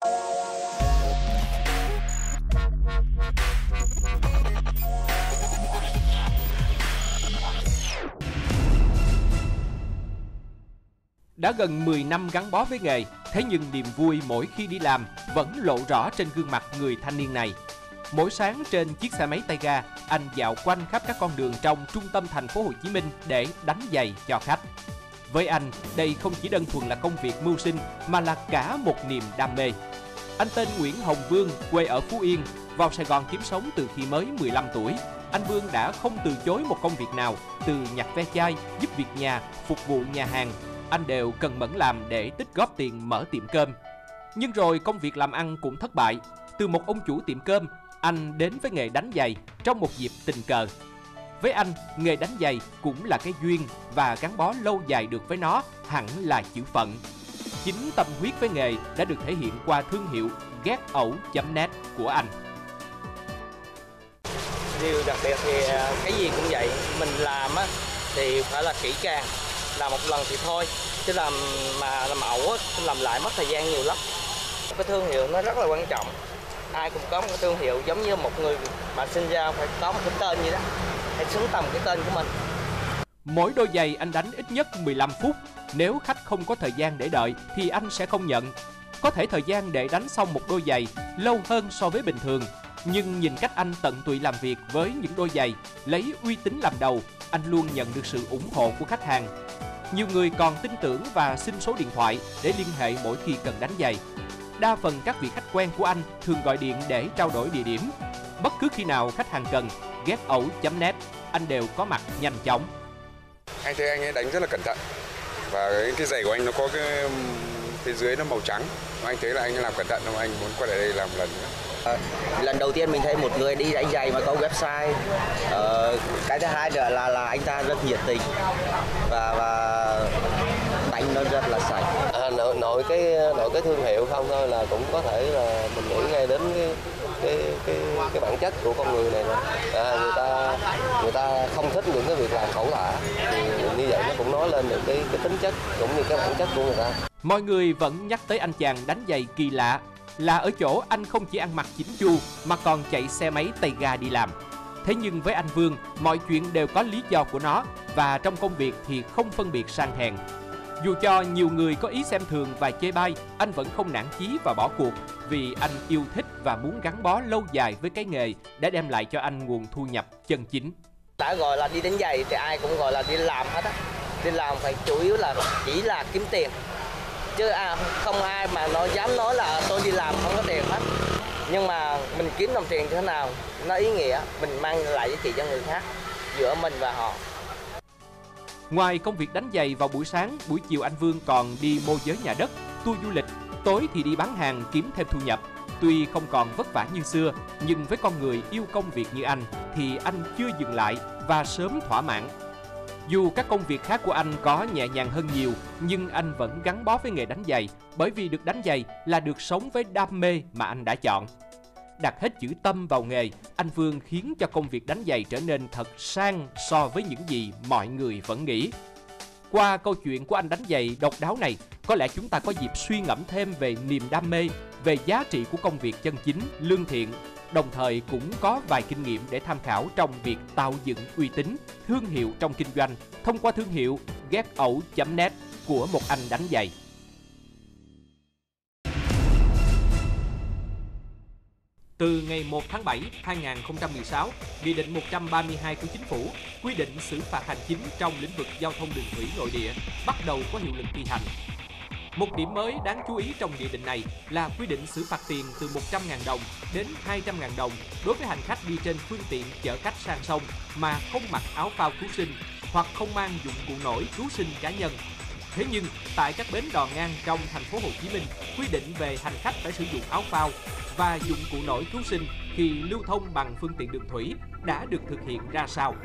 Đã gần 10 năm gắn bó với nghề, thế nhưng niềm vui mỗi khi đi làm vẫn lộ rõ trên gương mặt người thanh niên này. Mỗi sáng trên chiếc xe máy tay ga, anh dạo quanh khắp các con đường trong trung tâm thành phố Hồ Chí Minh để đánh giày cho khách. Với anh, đây không chỉ đơn thuần là công việc mưu sinh mà là cả một niềm đam mê. Anh tên Nguyễn Hồng Vương, quê ở Phú Yên, vào Sài Gòn kiếm sống từ khi mới 15 tuổi. Anh Vương đã không từ chối một công việc nào, từ nhặt ve chai, giúp việc nhà, phục vụ nhà hàng. Anh đều cần mẫn làm để tích góp tiền mở tiệm cơm. Nhưng rồi công việc làm ăn cũng thất bại. Từ một ông chủ tiệm cơm, anh đến với nghề đánh giày trong một dịp tình cờ. Với anh, nghề đánh giày cũng là cái duyên và gắn bó lâu dài được với nó hẳn là chữ phận. Chính tâm huyết với nghề đã được thể hiện qua thương hiệu GetOu.net của anh. Điều đặc biệt thì cái gì cũng vậy, mình làm á thì phải là kỹ càng. Làm một lần thì thôi, chứ làm ẩu á, làm lại mất thời gian nhiều lắm. Cái thương hiệu nó rất là quan trọng. Ai cũng có một cái thương hiệu, giống như một người mà sinh ra phải có một cái tên vậy đó, hãy xứng tầm cái tên của mình. Mỗi đôi giày anh đánh ít nhất 15 phút. Nếu khách không có thời gian để đợi thì anh sẽ không nhận. Có thể thời gian để đánh xong một đôi giày lâu hơn so với bình thường. Nhưng nhìn cách anh tận tụy làm việc với những đôi giày, lấy uy tín làm đầu, anh luôn nhận được sự ủng hộ của khách hàng. Nhiều người còn tin tưởng và xin số điện thoại để liên hệ mỗi khi cần đánh giày. Đa phần các vị khách quen của anh thường gọi điện để trao đổi địa điểm. Bất cứ khi nào khách hàng cần, GetOu.net, anh đều có mặt nhanh chóng. Anh thấy anh ấy đánh rất là cẩn thận. Và cái giày của anh nó có cái phía dưới nó màu trắng. Anh thấy là anh làm cẩn thận, anh muốn quay lại đây làm một lần nữa. Lần đầu tiên mình thấy một người đi đánh giày mà có website. Cái thứ hai nữa là anh ta rất nhiệt tình và đánh nó rất là sạch. Nội cái thương hiệu không thôi là cũng có thể là mình nghĩ ngay đến cái bản chất của con người này. Người ta không thích những cái việc làm khẩu thả, thì như vậy nó cũng nói lên được cái tính chất cũng như cái bản chất của người ta. Mọi người vẫn nhắc tới anh chàng đánh giày kỳ lạ là ở chỗ anh không chỉ ăn mặc chỉnh chu mà còn chạy xe máy tay ga đi làm. Thế nhưng với anh Vương, mọi chuyện đều có lý do của nó và trong công việc thì không phân biệt sang hèn. Dù cho nhiều người có ý xem thường và chê bai, anh vẫn không nản chí và bỏ cuộc vì anh yêu thích và muốn gắn bó lâu dài với cái nghề đã đem lại cho anh nguồn thu nhập chân chính. Đã gọi là đi đánh giày thì ai cũng gọi là đi làm hết á. Đi làm phải chủ yếu là chỉ là kiếm tiền. Chứ không ai mà nó dám nói là tôi đi làm không có tiền hết. Nhưng mà mình kiếm đồng tiền như thế nào, nó ý nghĩa, mình mang lại giá trị cho người khác, giữa mình và họ. Ngoài công việc đánh giày vào buổi sáng, buổi chiều anh Vương còn đi môi giới nhà đất, tour du lịch, tối thì đi bán hàng kiếm thêm thu nhập. Tuy không còn vất vả như xưa, nhưng với con người yêu công việc như anh thì anh chưa dừng lại và sớm thỏa mãn. Dù các công việc khác của anh có nhẹ nhàng hơn nhiều, nhưng anh vẫn gắn bó với nghề đánh giày bởi vì được đánh giày là được sống với đam mê mà anh đã chọn. Đặt hết chữ tâm vào nghề, anh Vương khiến cho công việc đánh giày trở nên thật sang so với những gì mọi người vẫn nghĩ. Qua câu chuyện của anh đánh giày độc đáo này, có lẽ chúng ta có dịp suy ngẫm thêm về niềm đam mê, về giá trị của công việc chân chính, lương thiện. Đồng thời cũng có vài kinh nghiệm để tham khảo trong việc tạo dựng uy tín, thương hiệu trong kinh doanh thông qua thương hiệu GetOu.net của một anh đánh giày. Từ ngày 1 tháng 7, 2016, Nghị định 132 của Chính phủ quy định xử phạt hành chính trong lĩnh vực giao thông đường thủy nội địa bắt đầu có hiệu lực thi hành. Một điểm mới đáng chú ý trong nghị định này là quy định xử phạt tiền từ 100.000 đồng đến 200.000 đồng đối với hành khách đi trên phương tiện chở khách sang sông mà không mặc áo phao cứu sinh hoặc không mang dụng cụ nổi cứu sinh cá nhân. Thế nhưng, tại các bến đò ngang trong thành phố Hồ Chí Minh, quy định về hành khách phải sử dụng áo phao và dụng cụ nổi cứu sinh khi lưu thông bằng phương tiện đường thủy đã được thực hiện ra sao?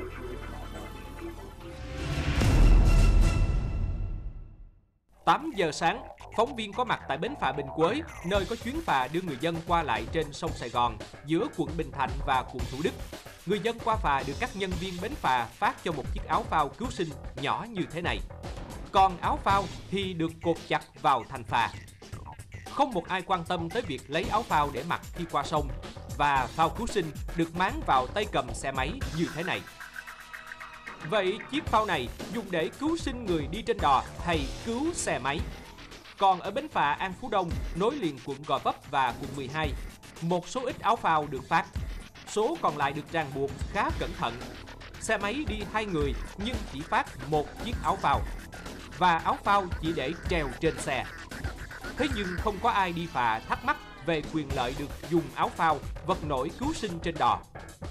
8 giờ sáng, phóng viên có mặt tại bến phà Bình Quế, nơi có chuyến phà đưa người dân qua lại trên sông Sài Gòn giữa quận Bình Thạnh và quận Thủ Đức. Người dân qua phà được các nhân viên bến phà phát cho một chiếc áo phao cứu sinh nhỏ như thế này. Còn áo phao thì được cột chặt vào thành phà. Không một ai quan tâm tới việc lấy áo phao để mặc khi qua sông, và phao cứu sinh được máng vào tay cầm xe máy như thế này. Vậy chiếc phao này dùng để cứu sinh người đi trên đò hay cứu xe máy? Còn ở bến phà An Phú Đông, nối liền quận Gò Vấp và quận 12, một số ít áo phao được phát. Số còn lại được ràng buộc khá cẩn thận. Xe máy đi 2 người nhưng chỉ phát một chiếc áo phao. Và áo phao chỉ để treo trên xe. Thế nhưng không có ai đi phà thắc mắc về quyền lợi được dùng áo phao, vật nổi cứu sinh trên đò.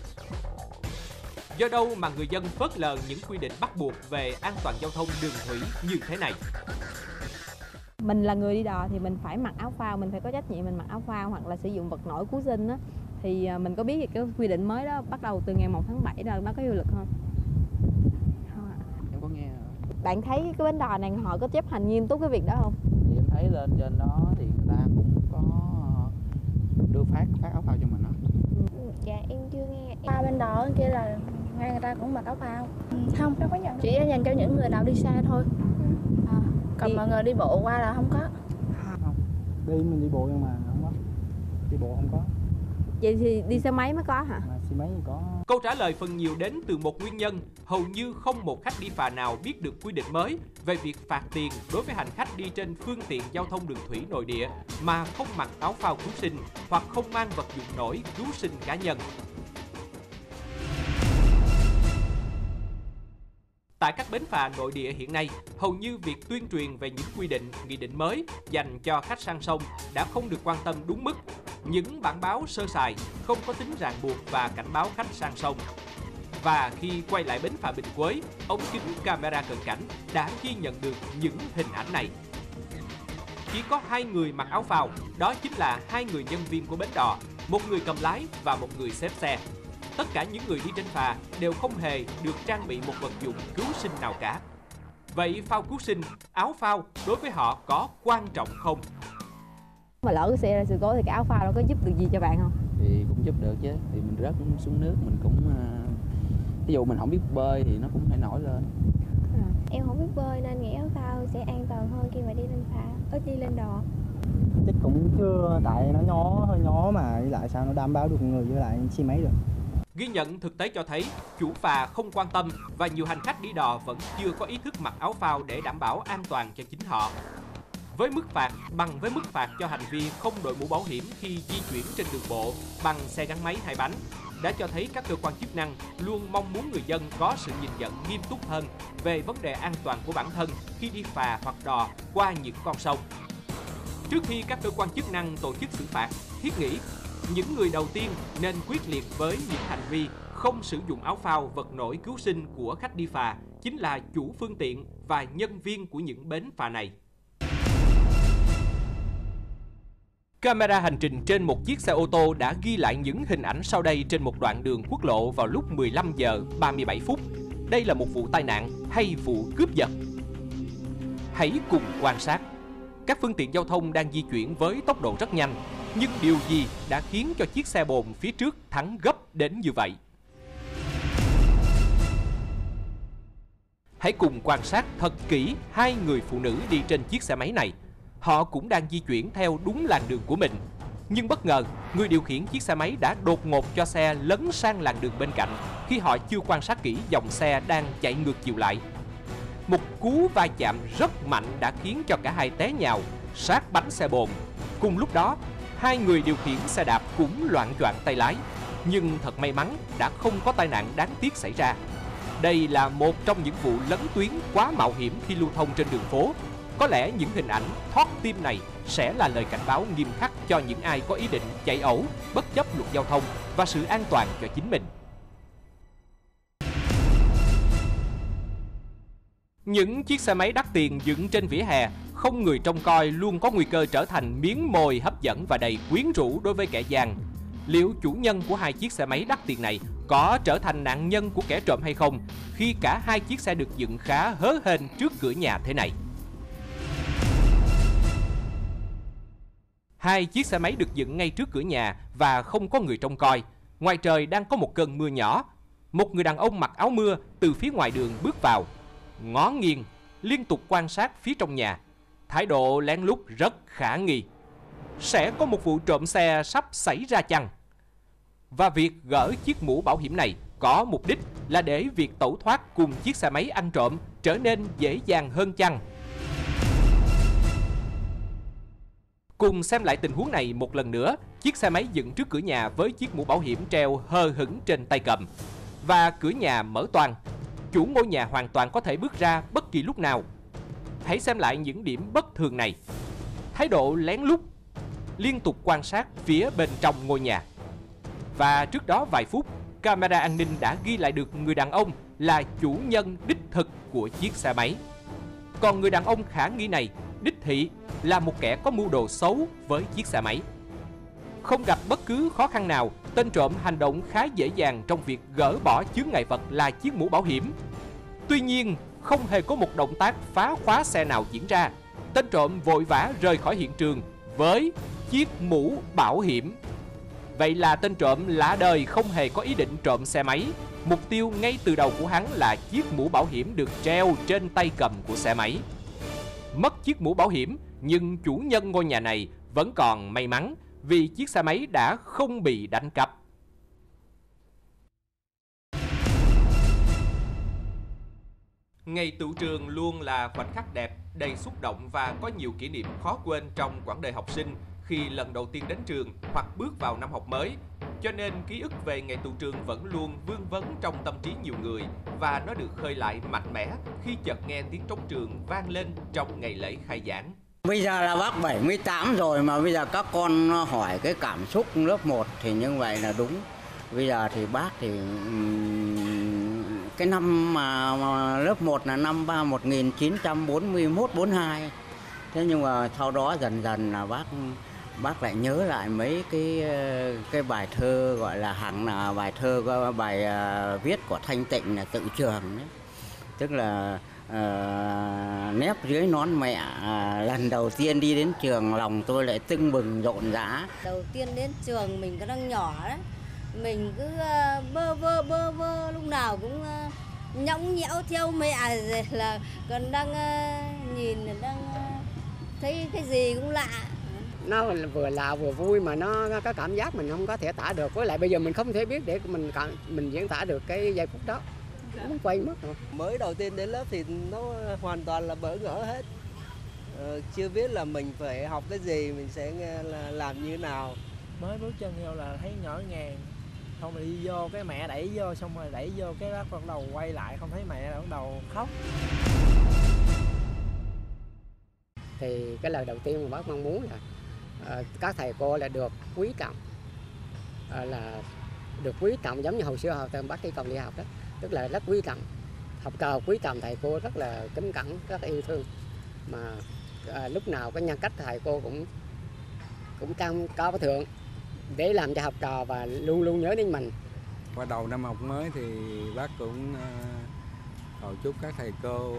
Do đâu mà người dân phớt lờ những quy định bắt buộc về an toàn giao thông đường thủy như thế này? Mình là người đi đò thì mình phải mặc áo phao, mình phải có trách nhiệm mình mặc áo phao hoặc là sử dụng vật nổi cứu sinh á. Thì mình có biết cái quy định mới đó bắt đầu từ ngày 1 tháng 7 là nó có hiệu lực không? Không ạ. Em có nghe. Bạn thấy cái bến đò này họ có chấp hành nghiêm túc cái việc đó không? Thì em thấy lên trên đó thì người ta cũng có đưa phát áo phao cho mình đó. Dạ em chưa nghe. Ba bên đò kia là người ta cũng mặc áo phao. Không, đâu có nhận. Chỉ dành cho những người nào đi xa thôi. Còn mọi người đi bộ qua là không có. Không, mình đi bộ nhưng mà không có. Đi bộ không có. Vậy thì đi xe máy mới có hả? Mà xe máy thì có. Câu trả lời phần nhiều đến từ một nguyên nhân, hầu như không một khách đi phà nào biết được quy định mới về việc phạt tiền đối với hành khách đi trên phương tiện giao thông đường thủy nội địa mà không mặc áo phao cứu sinh hoặc không mang vật dụng nổi cứu sinh cá nhân. Tại các bến phà nội địa hiện nay, hầu như việc tuyên truyền về những quy định, nghị định mới dành cho khách sang sông đã không được quan tâm đúng mức. Những bản báo sơ sài, không có tính ràng buộc và cảnh báo khách sang sông. Và khi quay lại bến phà Bình Quế, ống kính camera cận cảnh đã ghi nhận được những hình ảnh này. Chỉ có 2 người mặc áo phao, đó chính là 2 người nhân viên của bến đò, một người cầm lái và một người xếp xe. Tất cả những người đi trên phà đều không hề được trang bị một vật dụng cứu sinh nào cả. Vậy phao cứu sinh, áo phao đối với họ có quan trọng không? Mà lỡ cái xe ra sự cố thì cái áo phao nó có giúp được gì cho bạn không? Thì cũng giúp được chứ, thì mình rớt xuống nước mình cũng ví dụ mình không biết bơi thì nó cũng phải nổi lên. Em không biết bơi nên nghĩ áo phao sẽ an toàn hơn khi mà đi lên phà, đi lên đò. Chắc cũng chưa, tại nó hơi nhỏ mà đi lại sao nó đảm bảo được người với lại xe máy được. Ghi nhận thực tế cho thấy, chủ phà không quan tâm và nhiều hành khách đi đò vẫn chưa có ý thức mặc áo phao để đảm bảo an toàn cho chính họ. Với mức phạt bằng với mức phạt cho hành vi không đội mũ bảo hiểm khi di chuyển trên đường bộ bằng xe gắn máy 2 bánh, đã cho thấy các cơ quan chức năng luôn mong muốn người dân có sự nhìn nhận nghiêm túc hơn về vấn đề an toàn của bản thân khi đi phà hoặc đò qua những con sông. Trước khi các cơ quan chức năng tổ chức xử phạt, thiết nghĩ những người đầu tiên nên quyết liệt với những hành vi không sử dụng áo phao, vật nổi cứu sinh của khách đi phà chính là chủ phương tiện và nhân viên của những bến phà này. Camera hành trình trên một chiếc xe ô tô đã ghi lại những hình ảnh sau đây trên một đoạn đường quốc lộ vào lúc 15 giờ 37 phút. Đây là một vụ tai nạn hay vụ cướp giật? Hãy cùng quan sát. Các phương tiện giao thông đang di chuyển với tốc độ rất nhanh, nhưng điều gì đã khiến cho chiếc xe bồn phía trước thắng gấp đến như vậy? Hãy cùng quan sát thật kỹ 2 người phụ nữ đi trên chiếc xe máy này. Họ cũng đang di chuyển theo đúng làn đường của mình. Nhưng bất ngờ, người điều khiển chiếc xe máy đã đột ngột cho xe lấn sang làn đường bên cạnh khi họ chưa quan sát kỹ dòng xe đang chạy ngược chiều lại. Một cú va chạm rất mạnh đã khiến cho cả hai té nhào sát bánh xe bồn. Cùng lúc đó, 2 người điều khiển xe đạp cũng loạng choạng tay lái. Nhưng thật may mắn đã không có tai nạn đáng tiếc xảy ra. Đây là một trong những vụ lấn tuyến quá mạo hiểm khi lưu thông trên đường phố. Có lẽ những hình ảnh thót tim này sẽ là lời cảnh báo nghiêm khắc cho những ai có ý định chạy ẩu, bất chấp luật giao thông và sự an toàn cho chính mình. Những chiếc xe máy đắt tiền dựng trên vỉa hè, không người trông coi luôn có nguy cơ trở thành miếng mồi hấp dẫn và đầy quyến rũ đối với kẻ gian. Liệu chủ nhân của 2 chiếc xe máy đắt tiền này có trở thành nạn nhân của kẻ trộm hay không khi cả 2 chiếc xe được dựng khá hớ hênh trước cửa nhà thế này? 2 chiếc xe máy được dựng ngay trước cửa nhà và không có người trông coi. Ngoài trời đang có một cơn mưa nhỏ. Một người đàn ông mặc áo mưa từ phía ngoài đường bước vào, ngó nghiêng, liên tục quan sát phía trong nhà. Thái độ lén lút rất khả nghi. sẽ có một vụ trộm xe sắp xảy ra chăng? Và việc gỡ chiếc mũ bảo hiểm này có mục đích là để việc tẩu thoát cùng chiếc xe máy ăn trộm trở nên dễ dàng hơn chăng? Cùng xem lại tình huống này một lần nữa. Chiếc xe máy dựng trước cửa nhà với chiếc mũ bảo hiểm treo hờ hững trên tay cầm. Và cửa nhà mở toang. Chủ ngôi nhà hoàn toàn có thể bước ra bất kỳ lúc nào. Hãy xem lại những điểm bất thường này. Thái độ lén lút, liên tục quan sát phía bên trong ngôi nhà. Và trước đó vài phút, camera an ninh đã ghi lại được người đàn ông là chủ nhân đích thực của chiếc xe máy. Còn người đàn ông khả nghi này đích thị là một kẻ có mưu đồ xấu với chiếc xe máy. Không gặp bất cứ khó khăn nào, tên trộm hành động khá dễ dàng trong việc gỡ bỏ chướng ngại vật là chiếc mũ bảo hiểm. Tuy nhiên, không hề có một động tác phá khóa xe nào diễn ra. Tên trộm vội vã rời khỏi hiện trường với chiếc mũ bảo hiểm. Vậy là tên trộm lạ đời không hề có ý định trộm xe máy. Mục tiêu ngay từ đầu của hắn là chiếc mũ bảo hiểm được treo trên tay cầm của xe máy. Mất chiếc mũ bảo hiểm, nhưng chủ nhân ngôi nhà này vẫn còn may mắn vì chiếc xe máy đã không bị đánh cắp. Ngày tựu trường luôn là khoảnh khắc đẹp, đầy xúc động và có nhiều kỷ niệm khó quên trong quãng đời học sinh khi lần đầu tiên đến trường hoặc bước vào năm học mới. Cho nên ký ức về ngày tựu trường vẫn luôn vương vấn trong tâm trí nhiều người và nó được khơi lại mạnh mẽ khi chợt nghe tiếng trống trường vang lên trong ngày lễ khai giảng. Bây giờ là bác 78 rồi mà bây giờ các con hỏi cái cảm xúc lớp 1 thì như vậy là đúng. Bây giờ thì bác thì cái năm mà lớp 1 là năm 1941-42. Thế nhưng mà sau đó dần dần là bác lại nhớ lại mấy cái bài thơ gọi là hẳn là bài thơ, bài viết của Thanh Tịnh là Tự Trường đấy. Tức là nép dưới nón mẹ, lần đầu tiên đi đến trường lòng tôi lại tưng bừng rộn rã. Đầu tiên đến trường mình còn đang nhỏ đấy, mình cứ bơ vơ lúc nào cũng nhõng nhẽo theo mẹ, rồi là còn đang nhìn đang thấy cái gì cũng lạ. Nó vừa lạ vừa vui mà nó có cảm giác mình không có thể tả được, với lại bây giờ mình không thể biết để mình diễn tả được cái giây phút đó. Nó quay mất rồi. Mới đầu tiên đến lớp thì nó hoàn toàn là bỡ ngỡ hết. Chưa biết là mình phải học cái gì, mình sẽ làm như thế nào. Mới bước chân vô là thấy nhỏ ngàn, không mà đi vô cái mẹ đẩy vô, xong rồi đẩy vô cái bác bắt đầu quay lại không thấy mẹ, bắt đầu khóc. Thì cái lời đầu tiên mà bác mong muốn là các thầy cô là được quý trọng, là được quý trọng giống như hồi xưa hồi bác đi còn đi học đó, tức là rất quý trọng, học trò quý trọng thầy cô, rất là kính cẩn, rất yêu thương, mà lúc nào cái nhân cách thầy cô cũng cao thượng để làm cho học trò và luôn luôn nhớ đến mình. Qua đầu năm học mới thì bác cũng cầu chúc các thầy cô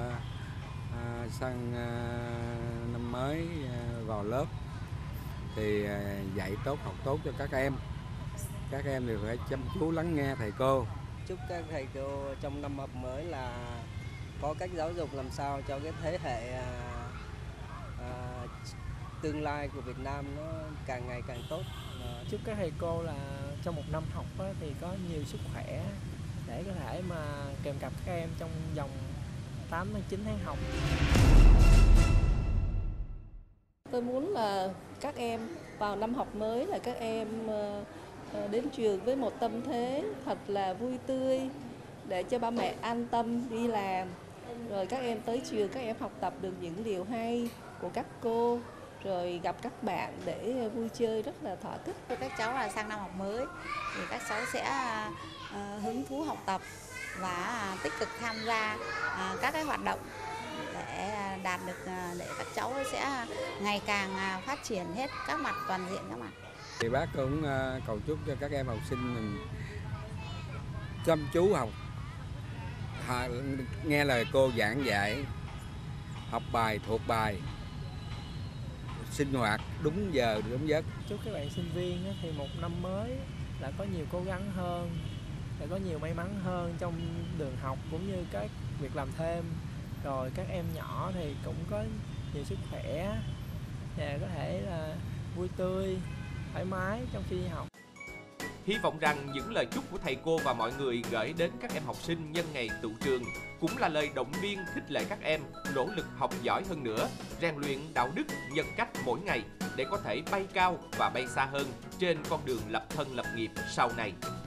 sang năm mới vào lớp thì dạy tốt, học tốt cho các em. Các em thì phải chăm chú lắng nghe thầy cô. Chúc các thầy cô trong năm học mới là có cách giáo dục làm sao cho cái thế hệ tương lai của Việt Nam nó càng ngày càng tốt. Chúc các thầy cô là trong một năm học thì có nhiều sức khỏe để có thể mà kèm cặp các em trong vòng 8-9 tháng học. Tôi muốn là các em vào năm học mới là các em đến trường với một tâm thế thật là vui tươi để cho ba mẹ an tâm đi làm. Rồi các em tới trường, các em học tập được những điều hay của các cô, rồi gặp các bạn để vui chơi rất là thỏa thích. Các cháu là sang năm học mới thì các cháu sẽ hứng thú học tập và tích cực tham gia các cái hoạt động để đạt được, để các cháu sẽ ngày càng phát triển hết các mặt, toàn diện các mặt. Thì bác cũng cầu chúc cho các em học sinh mình chăm chú học, nghe lời cô giảng dạy, học bài thuộc bài, sinh hoạt đúng giờ đúng giấc. Chúc các bạn sinh viên thì một năm mới là có nhiều cố gắng hơn, là có nhiều may mắn hơn trong đường học cũng như các việc làm thêm. Rồi các em nhỏ thì cũng có nhiều sức khỏe và có thể là vui tươi, thoải mái trong khi đi học. Hy vọng rằng những lời chúc của thầy cô và mọi người gửi đến các em học sinh nhân ngày tựu trường cũng là lời động viên khích lệ các em nỗ lực học giỏi hơn nữa, rèn luyện đạo đức, nhân cách mỗi ngày để có thể bay cao và bay xa hơn trên con đường lập thân lập nghiệp sau này.